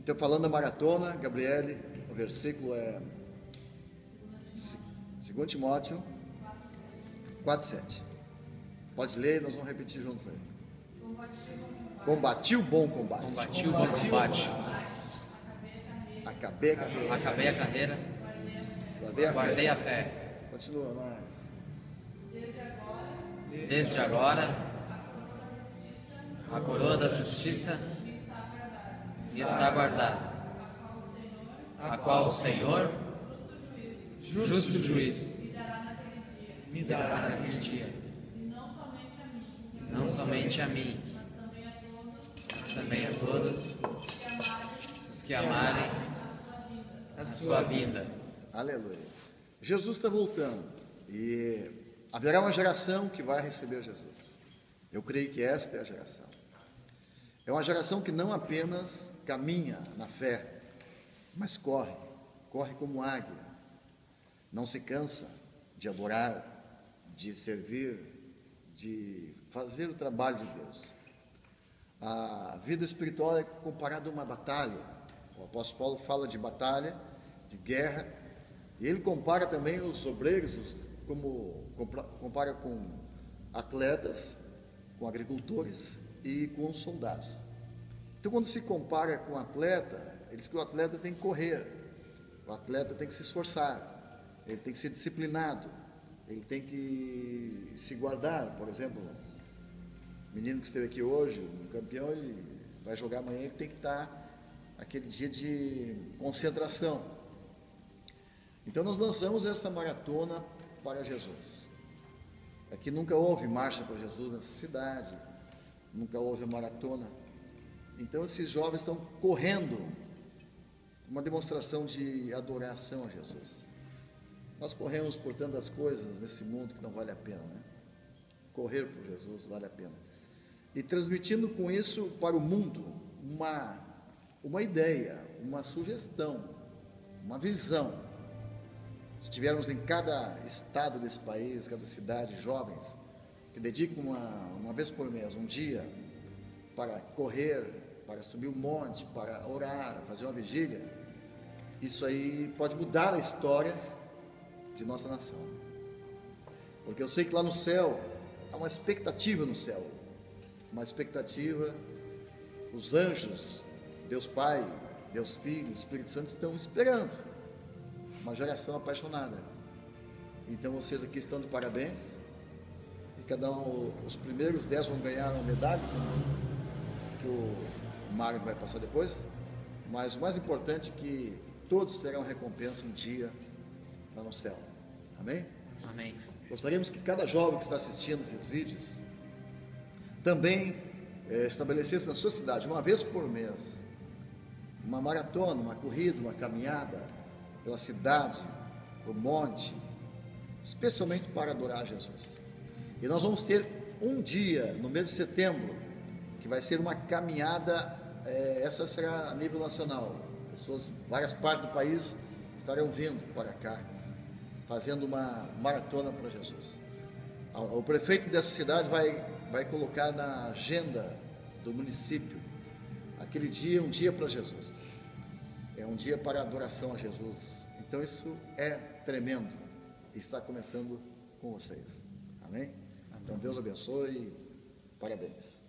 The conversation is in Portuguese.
Então, falando da maratona, Gabriele, o versículo é 2 Timóteo 4,7. Pode ler, nós vamos repetir juntos aí. Combati o bom combate. Combati o bom combate. Acabei a carreira. Acabei a carreira. Guardei a fé. fé. Continua mais. Desde agora, a coroa da justiça me está guardada, a qual o Senhor, justo juiz, me dará naquele dia. Não somente a mim, mas também a todos os que amarem a sua vinda. Aleluia. Jesus está voltando e haverá uma geração que vai receber Jesus. Eu creio que esta é a geração. É uma geração que não apenas caminha na fé, mas corre como águia. Não se cansa de adorar, de servir, de fazer o trabalho de Deus. A vida espiritual é comparada a uma batalha. O apóstolo Paulo fala de batalha, de guerra, e ele compara também os obreiros, compara com atletas, com agricultores e com soldados. Então, quando se compara com um atleta, ele diz que o atleta tem que correr, o atleta tem que se esforçar, ele tem que ser disciplinado, ele tem que se guardar. Por exemplo, o menino que esteve aqui hoje, um campeão, ele vai jogar amanhã, ele tem que estar aquele dia de concentração. Então nós lançamos essa maratona para Jesus. Aqui nunca houve marcha para Jesus nessa cidade, nunca houve maratona. Então esses jovens estão correndo, uma demonstração de adoração a Jesus. Nós corremos por tantas coisas nesse mundo que não vale a pena, né? Correr por Jesus vale a pena. E transmitindo com isso para o mundo uma ideia, uma sugestão, uma visão. Se tivermos em cada estado desse país, cada cidade, jovens que dedicam uma vez por mês, um dia, para correr, para subir um monte, para orar, fazer uma vigília, isso aí pode mudar a história de nossa nação. Porque eu sei que lá no céu, há uma expectativa no céu, uma expectativa, os anjos, Deus Pai, Deus Filho, Espírito Santo estão esperando uma geração apaixonada. Então vocês aqui estão de parabéns, e cada um, os primeiros 10 vão ganhar uma medalha, que o Mário vai passar depois, mas o mais importante é que todos terão recompensa um dia lá no céu. Amém? Amém. Gostaríamos que cada jovem que está assistindo esses vídeos também estabelecesse na sua cidade, uma vez por mês, uma maratona, uma corrida, uma caminhada pela cidade, pelo monte, especialmente para adorar Jesus. E nós vamos ter um dia no mês de setembro, que vai ser uma caminhada, essa será a nível nacional. Pessoas de várias partes do país estarão vindo para cá, fazendo uma maratona para Jesus. O prefeito dessa cidade vai colocar na agenda do município aquele dia, um dia para Jesus. É um dia para adoração a Jesus. Então isso é tremendo. E está começando com vocês. Amém? Então Deus abençoe. Parabéns.